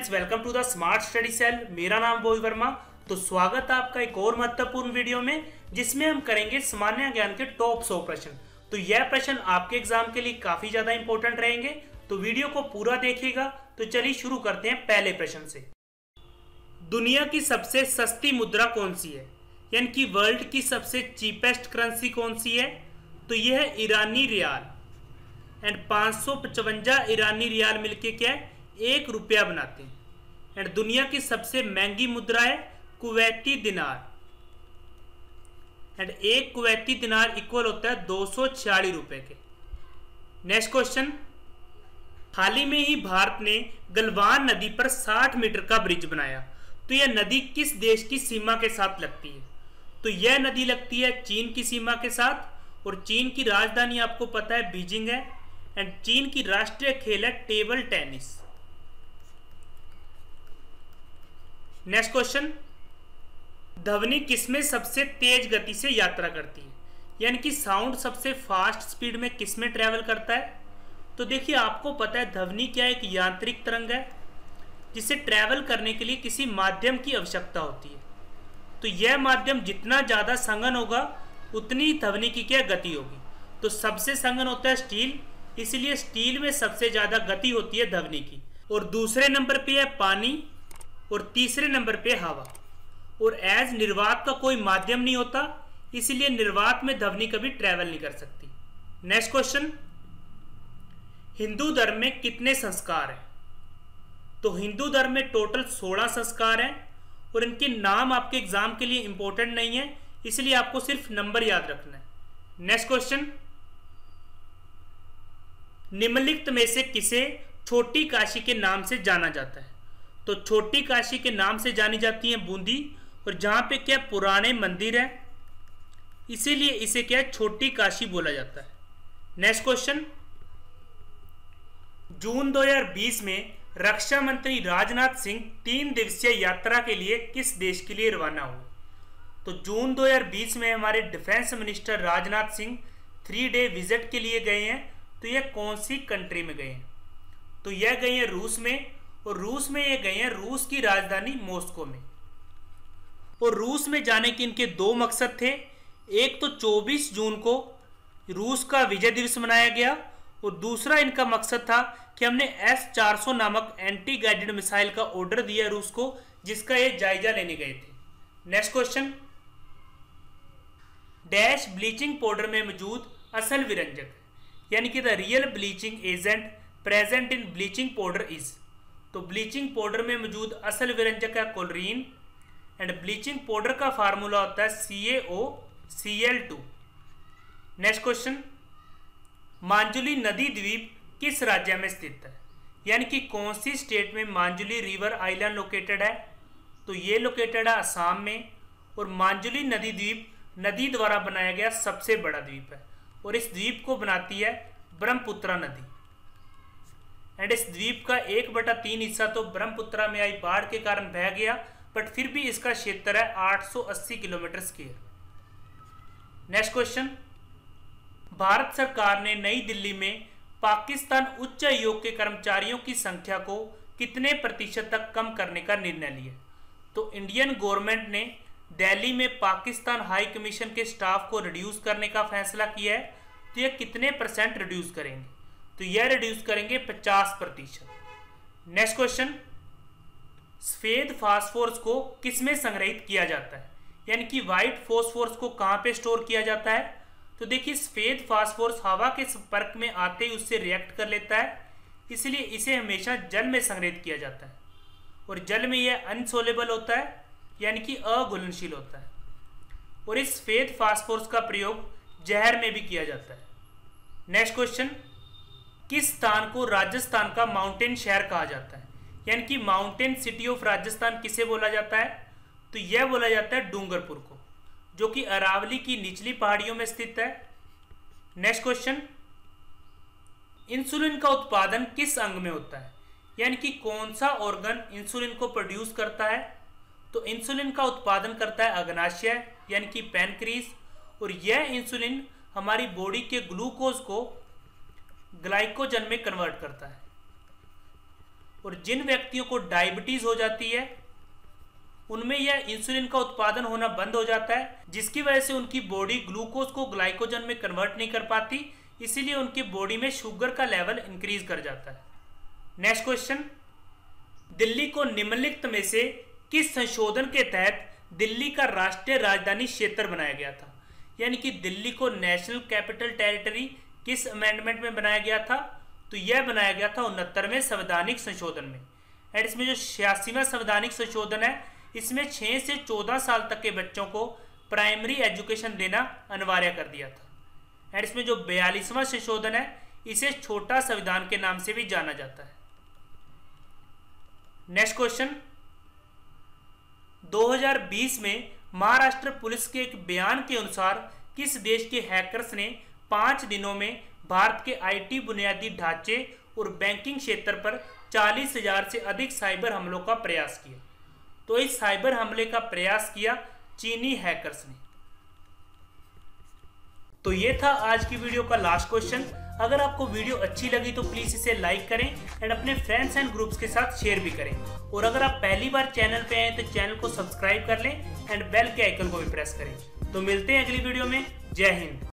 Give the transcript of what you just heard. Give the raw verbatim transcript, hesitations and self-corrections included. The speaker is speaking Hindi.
Friends, welcome to the smart study cell. मेरा नाम बोल वर्मा। तो स्वागत है आपका एक और महत्वपूर्ण वीडियो में, जिसमें हम करेंगे सामान्य ज्ञान के टॉप सौ प्रश्न। तो यह प्रश्न आपके एग्जाम के लिए काफी ज्यादा इंपॉर्टेंट रहेंगे, तो वीडियो को पूरा देखिएगा। तो चलिए शुरू करते हैं पहले प्रश्न से। दुनिया की सबसे सस्ती मुद्रा कौन सी है, यानी कि वर्ल्ड की सबसे चीपेस्ट करेंसी कौन सी है? तो यह है ईरानी रियाल। एंड पाँच सौ पचवंजा ईरानी रियाल मिलके क्या है, एक रुपया बनाते हैं। एंड दुनिया की सबसे महंगी मुद्रा है कुवैती दिनार। एंड एक कुवैती दिनार इक्वल होता है दो सौ छियालीस रुपए के। नेक्स्ट क्वेश्चन, हाल ही में ही भारत ने गलवान नदी पर साठ मीटर का ब्रिज बनाया। तो यह नदी किस देश की सीमा के साथ लगती है? तो यह नदी लगती है चीन की सीमा के साथ, और चीन की राजधानी आपको पता है बीजिंग है। एंड चीन की राष्ट्रीय खेल है टेबल टेनिस। नेक्स्ट क्वेश्चन, ध्वनि किसमें सबसे तेज गति से यात्रा करती है, यानी कि साउंड सबसे फास्ट स्पीड में किसमें ट्रेवल करता है? तो देखिए, आपको पता है ध्वनि क्या एक यांत्रिक तरंग है, जिसे ट्रेवल करने के लिए किसी माध्यम की आवश्यकता होती है। तो यह माध्यम जितना ज्यादा संघन होगा, उतनी ही ध्वनि की क्या गति होगी। तो सबसे संघन होता है स्टील, इसलिए स्टील में सबसे ज्यादा गति होती है ध्वनि की। और दूसरे नंबर पे है पानी, और तीसरे नंबर पे हवा। और एज निर्वात का कोई माध्यम नहीं होता, इसलिए निर्वात में ध्वनि कभी ट्रेवल नहीं कर सकती। नेक्स्ट क्वेश्चन, हिंदू धर्म में कितने संस्कार हैं? तो हिंदू धर्म में टोटल सोलह संस्कार हैं, और इनके नाम आपके एग्जाम के लिए इंपॉर्टेंट नहीं है, इसलिए आपको सिर्फ नंबर याद रखना है। नेक्स्ट क्वेश्चन, निम्नलिखित में से किसे छोटी काशी के नाम से जाना जाता है? तो छोटी काशी के नाम से जानी जाती है बूंदी, और जहां पे क्या पुराने मंदिर है, इसीलिए इसे क्या छोटी काशी बोला जाता है। नेक्स्ट क्वेश्चन, जून दो हज़ार बीस में रक्षा मंत्री राजनाथ सिंह तीन दिवसीय यात्रा के लिए किस देश के लिए रवाना हुए? तो जून दो हज़ार बीस में हमारे defence minister Rajnath Singh three day visit के लिए गए हैं। तो यह कौन सी कंट्री में गए हैं? तो यह गए हैं रूस में, और रूस में ये गए हैं रूस की राजधानी मॉस्को में। और रूस में जाने के इनके दो मकसद थे। एक तो चौबीस जून को रूस का विजय दिवस मनाया गया, और दूसरा इनका मकसद था कि हमने एस चार सौ नामक एंटी गाइडेड मिसाइल का ऑर्डर दिया रूस को, जिसका ये जायजा लेने गए थे। Next question, dash bleaching powder में मौजूद असल विरंजक, यानी कि the real bleaching agent present in bleaching powder is. तो ब्लीचिंग पाउडर में मौजूद असल विरंजक है क्लोरीन। एंड ब्लीचिंग पाउडर का फार्मूला होता है C A O C L two. Next question, Majuli नदी द्वीप किस राज्य में स्थित है, यानी कि कौन सी स्टेट में मांजुली रिवर आइलैंड लोकेटेड है? तो ये लोकेटेड है असम में। और मांजुली नदी द्वीप नदी द्वारा बनाया गया सबसे बड़ा द्वीप है, और इस द्वीप को बनाती है ब्रह्मपुत्रा नदी। एंड इस द्वीप का एक बटा तीन हिस्सा तो ब्रह्मपुत्रा में आई बाढ़ के कारण बह गया, बट फिर भी इसका क्षेत्र है आठ सौ अस्सी kilometre square. Next question, Bharat सरकार ने नई दिल्ली में पाकिस्तान उच्च आयोग के कर्मचारियों की संख्या को कितने प्रतिशत तक कम करने का निर्णय लिया? तो इंडियन गवर्नमेंट ने दिल्ली में पाकिस्तान हाई कमीशन के स्टाफ को रिड्यूस करने का फैसला किया है। तो यह कितने परसेंट रिड्यूस करेंगे? तो यह रिड्यूस करेंगे पचास प्रतिशत। नेक्स्ट क्वेश्चन, सफेद फास्फोरस को किसमें संग्रहित किया जाता है, यानी कि व्हाइट फास्फोरस को कहां पे स्टोर किया जाता है? तो देखिए, सफेद फास्फोरस हवा के संपर्क में आते ही उससे रिएक्ट कर लेता है, इसलिए इसे हमेशा जल में संग्रहित किया जाता है। और जल में यह अनसोलेबल होता है, यानी कि अघुलनशील होता है। और इस सफेद फास्फोरस का प्रयोग जहर में भी किया जाता है। नेक्स्ट क्वेश्चन, किस स्थान को राजस्थान का माउंटेन शहर कहा जाता है, यानी कि माउंटेन सिटी ऑफ राजस्थान किसे बोला जाता है? तो यह बोला जाता है डूंगरपुर को, जो कि अरावली की निचली पहाड़ियों में स्थित है। नेक्स्ट क्वेश्चन, इंसुलिन का उत्पादन किस अंग में होता है, यानी कि कौन सा ऑर्गन इंसुलिन को प्रोड्यूस करता है? तो इंसुलिन का उत्पादन करता है अग्नाशय, यानी कि पैनक्रीज। और यह इंसुलिन हमारी बॉडी के ग्लूकोज को ग्लाइकोजन में कन्वर्ट करता है। और जिन व्यक्तियों को डायबिटीज हो जाती है उनमें यह इंसुलिन का उत्पादन होना बंद हो जाता है, जिसकी वजह से उनकी बॉडी ग्लूकोज को ग्लाइकोजन में कन्वर्ट नहीं कर पाती, इसीलिए उनकी बॉडी में शुगर का लेवल इंक्रीज कर जाता है। नेक्स्ट क्वेश्चन, दिल्ली को निम्नलिखित में से किस संशोधन के तहत दिल्ली का राष्ट्रीय राजधानी क्षेत्र बनाया गया था? यानी कि दिल्ली को नेशनल कैपिटल टेरिटरी किस अमेंडमेंट में बनाया गया था? तो यह बनाया गया था उनहत्तरवें संवैधानिक संशोधन में। एंड इसमें जो छियासीवां संवैधानिक संशोधन है, इसमें छः से चौदह साल तक के बच्चों को प्राइमरी एजुकेशन देना अनिवार्य कर दिया था। एंड इसमें जो बयालीसवां संशोधन है, इसे छोटा संविधान के नाम से भी जाना जाता है। नेक्स्ट क्वेश्चन, दो हज़ार बीस में महाराष्ट्र पुलिस के एक बयान के अनुसार किस देश के हैकर्स ने पाँच दिनों में भारत के आईटी बुनियादी ढांचे और बैंकिंग क्षेत्र पर चालीस हजार से अधिक साइबर हमलों का प्रयास किया? तो इस साइबर हमले का प्रयास किया चीनी हैकर्स ने। तो ये था आज की वीडियो का लास्ट क्वेश्चन। अगर आपको वीडियो अच्छी लगी तो प्लीज इसे लाइक करें एंड अपने फ्रेंड्स एंड ग्रुप्स के साथ शेयर भी करें। और अगर आप पहली बार चैनल पे आए तो चैनल को सब्सक्राइब कर लें एंड बेल के आइकन को भी प्रेस करें। तो मिलते हैं अगली वीडियो में। जय हिंद।